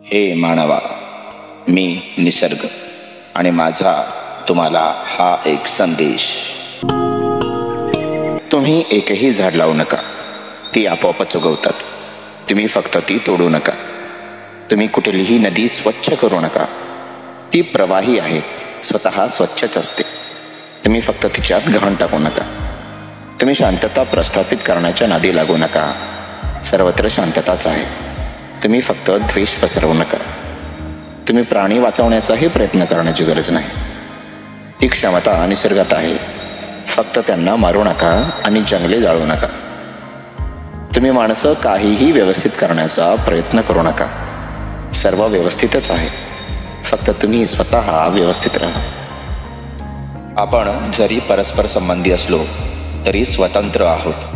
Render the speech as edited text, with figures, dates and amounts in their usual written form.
हे मानवा, मी निसर्ग आणि माझा तुम्हाला हा एक संदेश. तुम्ही एकही झाड लावू नका, ती आपोआपच उगवतात. तुम्ही फक्त ती तोडू नका. तुम्ही कुठलीही नदी स्वच्छ करू नका, ती प्रवाही आहे, स्वतः स्वच्छच असते. तुम्ही फक्त तिच्यात घाण टाकू नका. तुम्ही शांतता प्रस्थापित करण्याच्या नादी लागू नका. सर्वत्र शांतताच आहे. तुम्ही फक्त द्वेष पसरवू नका. तुम्ही प्राणी वाचवण्याचाही प्रयत्न करण्याची गरज नाही. ती क्षमता निसर्गात आहे. फक्त त्यांना मारू नका आणि जंगले जाळू नका. तुम्ही माणसं काहीही व्यवस्थित करण्याचा प्रयत्न करू नका. सर्व व्यवस्थितच आहे. फक्त तुम्ही स्वतः व्यवस्थित राहा. आपण जरी परस्पर संबंधी असलो तरी स्वतंत्र आहोत.